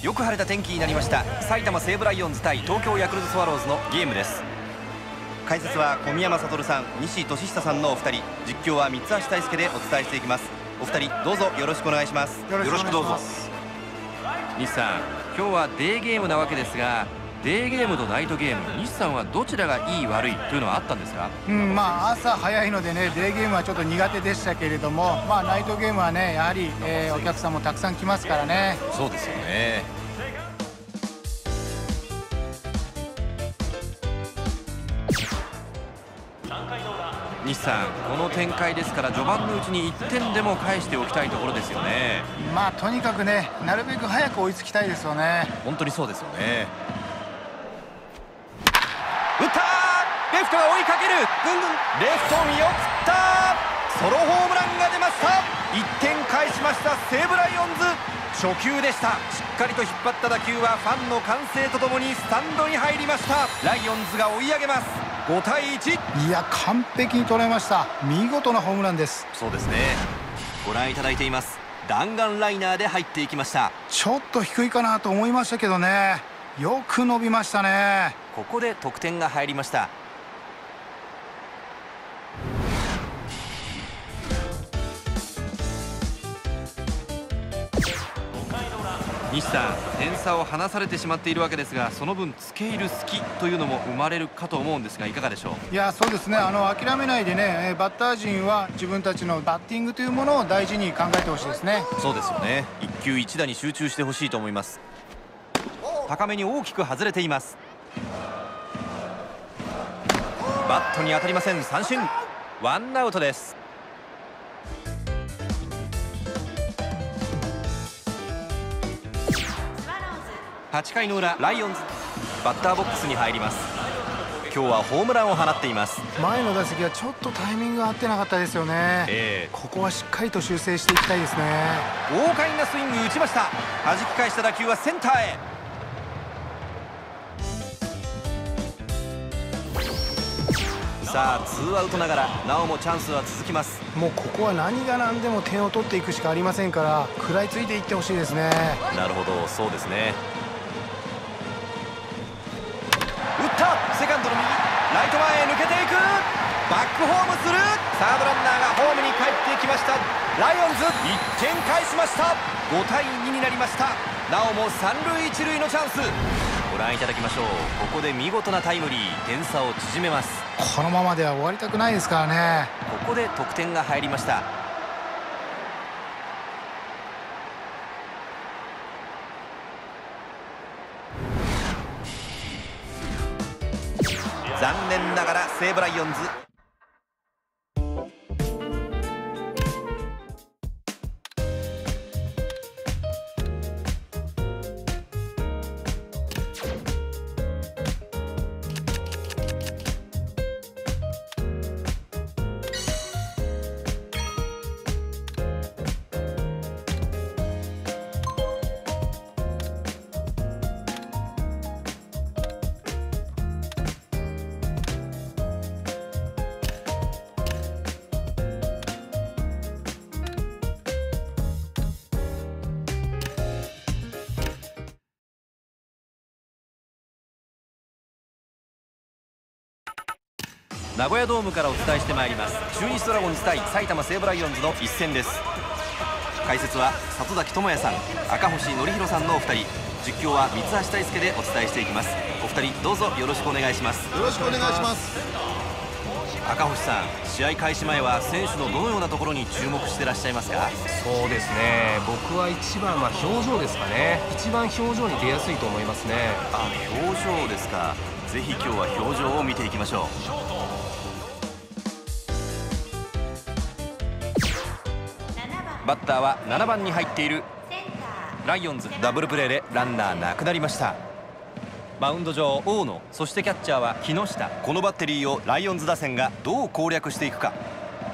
よく晴れた天気になりました。埼玉西武ライオンズ対東京ヤクルトスワローズのゲームです。解説は小宮山悟さん、西俊久さんのお二人、実況は三橋大輔でお伝えしていきます。お二人どうぞよろしくお願いします。 よろしくどうぞ。 西さん、今日はデーゲームなわけですが、デーゲームとナイトゲーム、西さんはどちらがいい悪いというのはあったんですか？ 朝早いのでね、デーゲームはちょっと苦手でしたけれども、ナイトゲームはね、やはり、お客さんもたくさん来ますからね。 そうですよね。西さん、この展開ですから序盤のうちに1点でも返しておきたいところですよね。 とにかくね、なるべく早く追いつきたいですよね。 本当にそうですよね。打った、レフトが追いかける、レフト見送った、ソロホームランが出ました。1点返しました西武ライオンズ。初球でした。しっかりと引っ張った打球はファンの歓声とともにスタンドに入りました。ライオンズが追い上げます。5対1。 いや、完璧に捉えました。見事なホームランです。 そうですね。ご覧いただいています。弾丸ライナーで入っていきました。 ちょっと低いかなと思いましたけどね、よく伸びましたね。 ここで得点が入りました。西さん、点差を離されてしまっているわけですが、その分付け入る隙というのも生まれるかと思うんですが、いかがでしょう？ いや、そうですね、諦めないでね、バッター陣は自分たちのバッティングというものを大事に考えてほしいですね。 そうですよね。一球一打に集中してほしいと思います。高めに大きく外れています。バットに当たりません。三振。ワンアウトです。8回の裏、ライオンズバッターボックスに入ります。今日はホームランを放っています。 前の打席はちょっとタイミングが合ってなかったですよね。ここはしっかりと修正していきたいですね。 豪快なスイング打ちました。弾き返した打球はセンターへ。さあ、ツーアウトながらなおもチャンスは続きます。 もうここは何が何でも点を取っていくしかありませんから、食らいついていってほしいですね。 なるほど、そうですね。打った、セカンドの右、ライト前へ抜けていく、バックホームする。サードランナーがホームに帰ってきました。ライオンズ1点返しました。5対2になりました。なおも三塁一塁のチャンス。ご覧いただきましょう。ここで見事なタイムリー、点差を縮めます。 このままでは終わりたくないですからね。 ここで得点が入りました。残念ながら西武ライオンズ名古屋ドームからお伝えしてまいります。中日ドラゴンズ対埼玉西武ライオンズの一戦です。解説は里崎智也さん、赤星憲広さんのお二人、実況は三橋大輔でお伝えしていきます。お二人どうぞよろしくお願いします。 よろしくお願いします。 赤星さん、試合開始前は選手のどのようなところに注目してらっしゃいますか？ そうですね、僕は一番は表情ですかね。一番表情に出やすいと思いますね。 表情ですか。ぜひ今日は表情を見ていきましょう。バッターは7番に入っているライオンズ。ダブルプレーでランナーなくなりました。マウンド上大野、そしてキャッチャーは木下。このバッテリーをライオンズ打線がどう攻略していくか。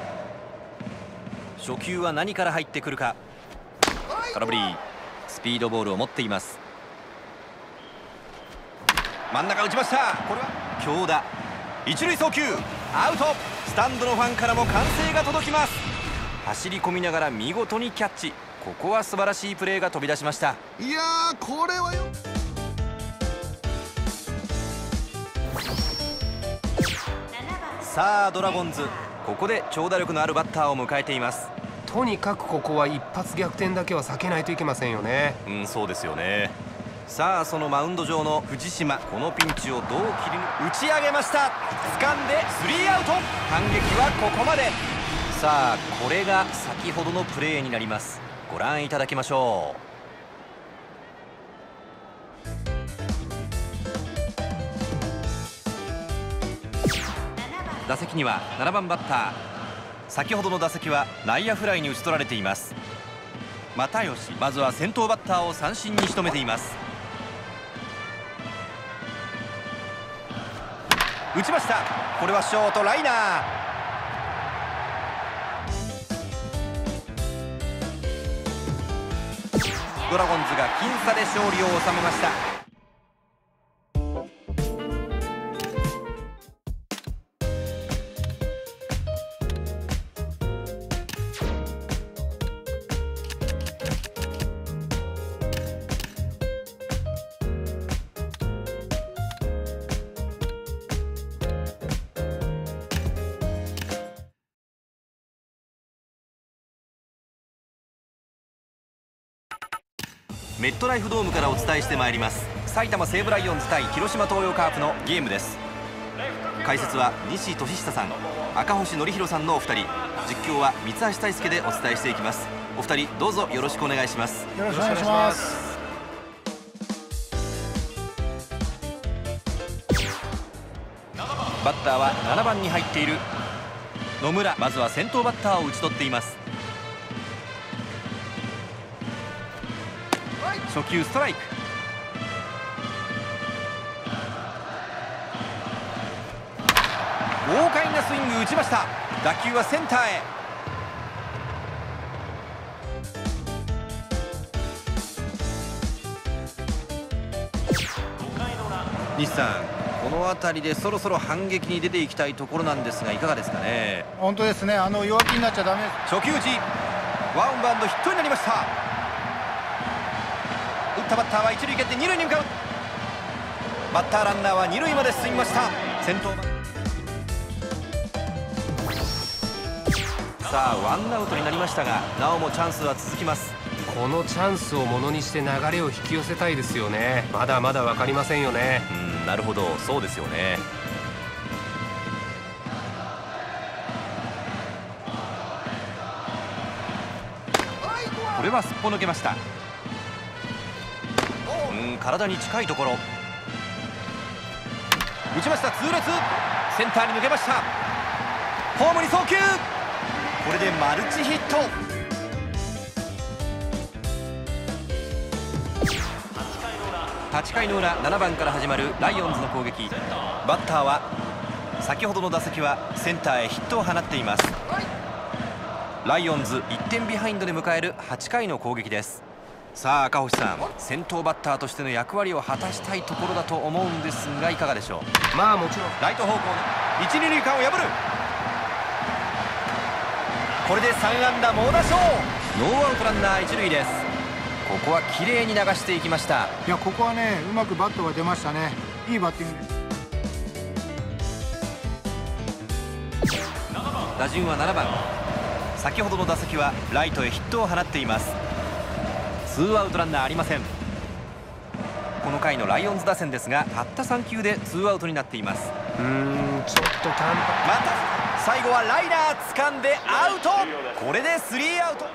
初球は何から入ってくるか。空振り。スピードボールを持っています。真ん中打ちました。これは強打。一塁送球アウト。スタンドのファンからも歓声が届きます。走り込みながら見事にキャッチ。 ここは素晴らしいプレーが飛び出しました。 いやー、これはよ。 さあドラゴンズ、ここで長打力のあるバッターを迎えています。 とにかくここは一発逆転だけは避けないといけませんよね。 そうですよね。さあそのマウンド上の藤島、このピンチをどう切り打ち上げました。掴んでスリーアウト。反撃はここまで。さあこれが先ほどのプレーになります。ご覧いただきましょう。打席には7番バッター。先ほどの打席は内野フライに打ち取られています。又吉、まずは先頭バッターを三振に仕留めています。打ちました。これはショートライナー。ドラゴンズが僅差で勝利を収めました。メットライフドームからお伝えしてまいります。埼玉西武ライオンズ対広島東洋カープのゲームです。解説は西俊久さん、赤星憲広さんのお二人、実況は三橋大輔でお伝えしていきます。お二人どうぞよろしくお願いします。 よろしくお願いします。 バッターは7番に入っている野村、まずは先頭バッターを打ち取っています。初球ストライク。豪快なスイング打ちました。打球はセンターへ。西さん、この辺りでそろそろ反撃に出ていきたいところなんですが、いかがですかね。 本当ですね。弱気になっちゃダメです。 初球打ち、ワンバウンドヒットになりました。打ったバッターは一塁蹴って二塁に向かう。バッターランナーは二塁まで進みました。先頭さあワンアウトになりましたが、なおもチャンスは続きます。 このチャンスをものにして流れを引き寄せたいですよね。まだまだ分かりませんよね。 なるほど、そうですよね。これはすっぽ抜けました。体に近いところ打ちました。痛烈、センターに抜けました。ホームに送球、これでマルチヒット。8回の裏、7番から始まるライオンズの攻撃。バッターは先ほどの打席はセンターへヒットを放っています。ライオンズ1点ビハインドで迎える8回の攻撃です。さあ赤星さん、先頭バッターとしての役割を果たしたいところだと思うんですが、いかがでしょう。 まあもちろんライト方向の一二塁間を破る。これで3安打猛打賞。ノーアウトランナー一塁です。ここは綺麗に流していきました。 いや、ここはね、うまくバットが出ましたね。いいバッティングです。 打順は7番。先ほどの打席はライトへヒットを放っています。ツーアウトランナーありません。この回のライオンズ打線ですが、たった3球でツーアウトになっています。 ちょっと短波。 また最後はライナー掴んでアウト。これでスリーアウト。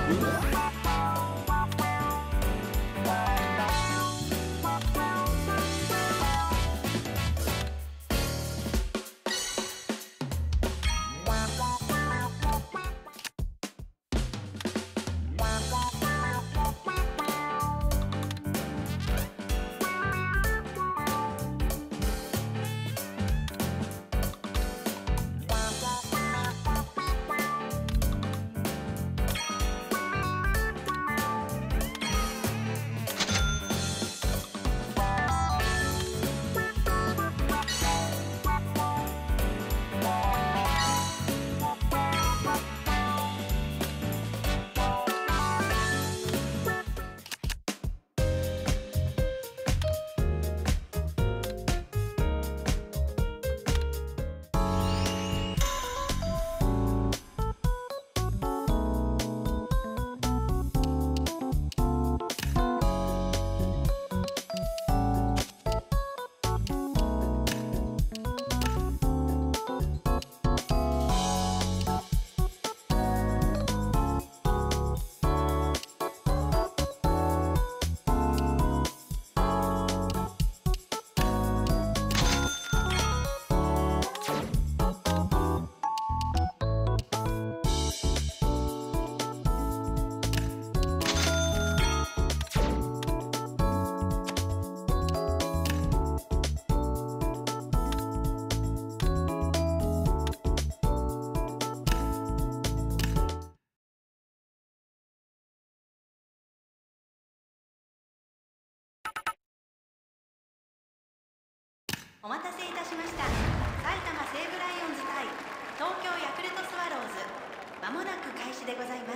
お待たせいたしました。埼玉西武ライオンズ対東京ヤクルトスワローズ、まもなく開始でございます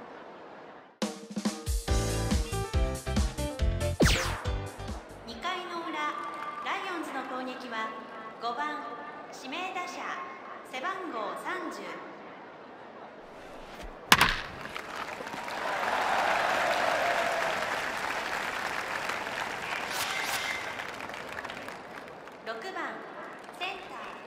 。2回の裏、ライオンズの攻撃は5番指名打者背番号30。6番センター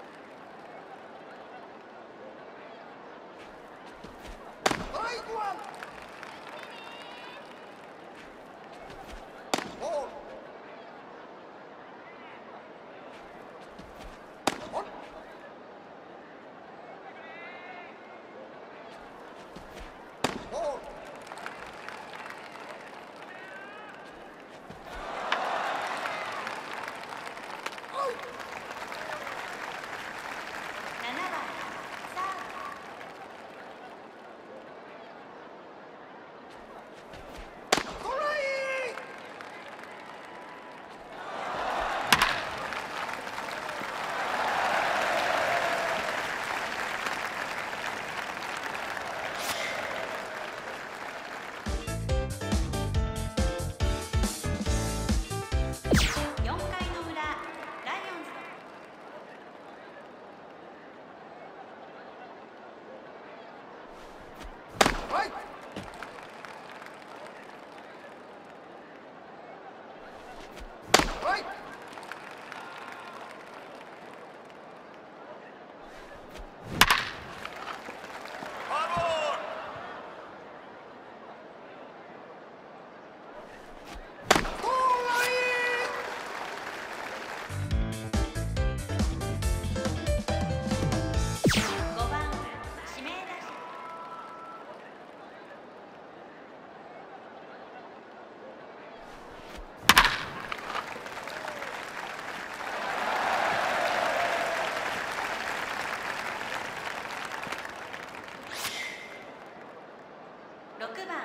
6番センター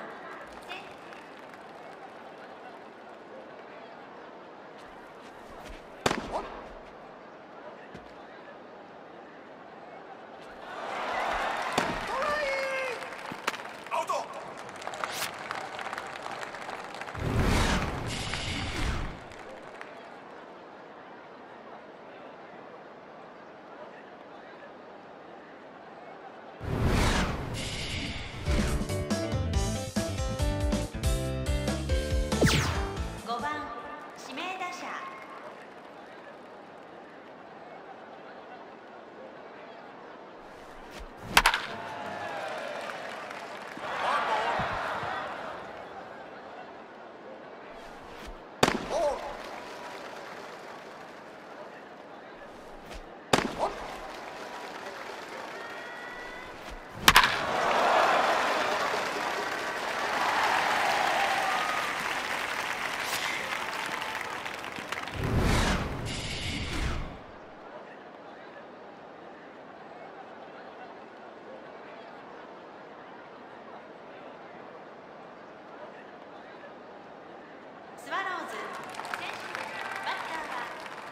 スワローズ選手バッターは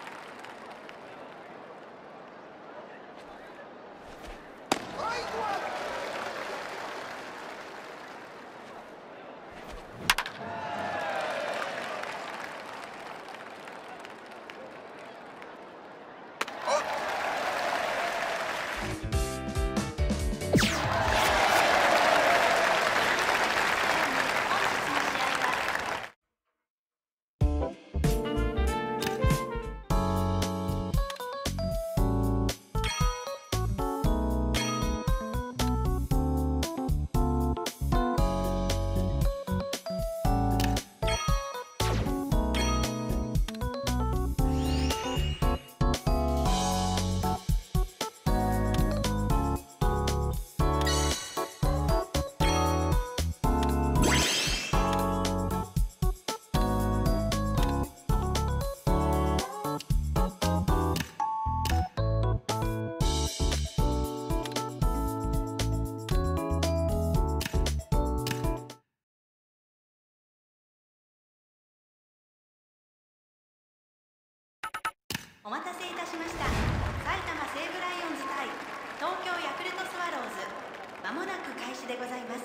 お待たせいたしました。埼玉西武ライオンズ対東京ヤクルトスワローズ、まもなく開始でございます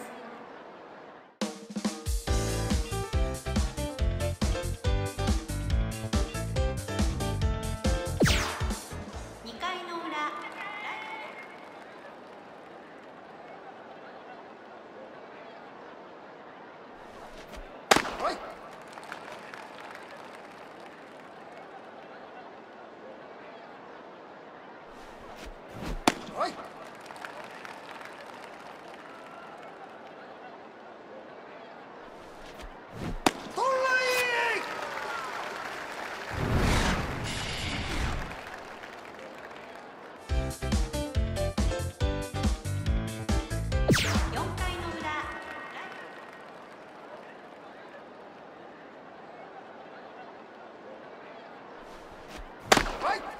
。2回の裏、 はいはいトライ 4回の裏、 はい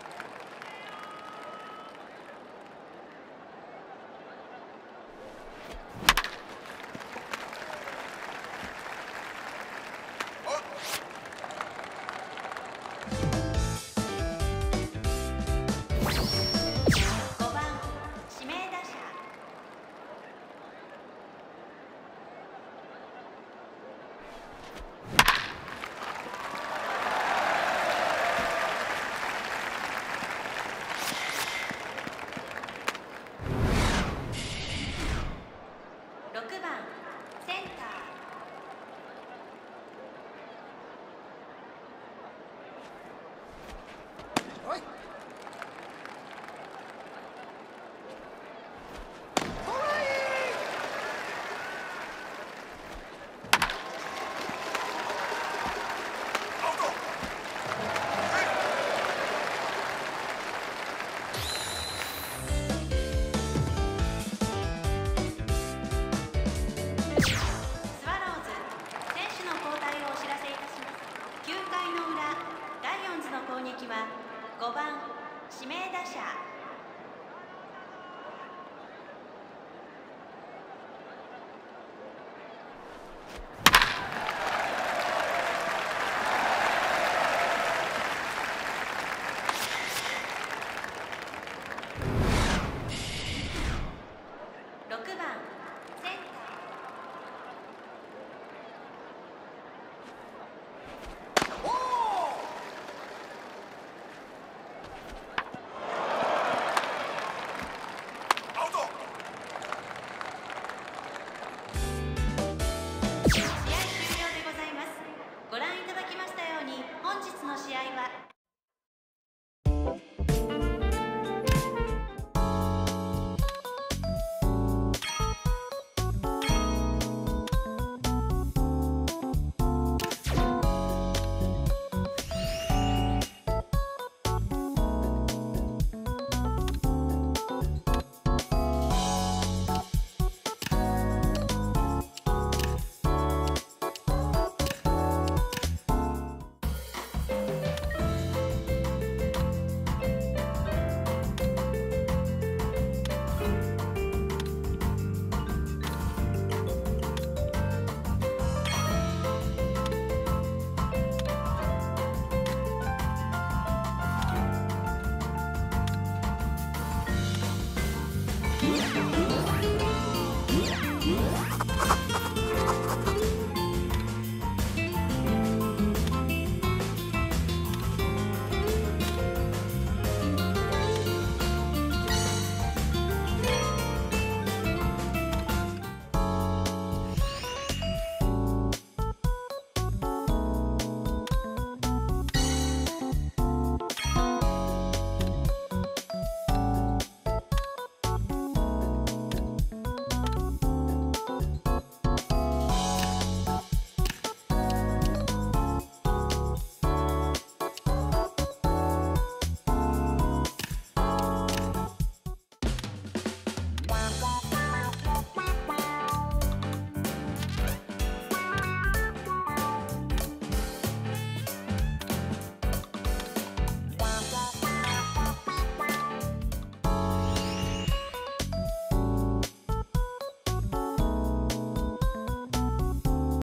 5番指名打者6番センターはいスワローズ選手の交代をお知らせいたします。9回の裏、ライオンズの攻撃は5番指名打者